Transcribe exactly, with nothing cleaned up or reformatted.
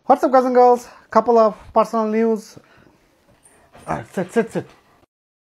What's up, guys and girls? Couple of personal news. Alright, sit, sit, sit.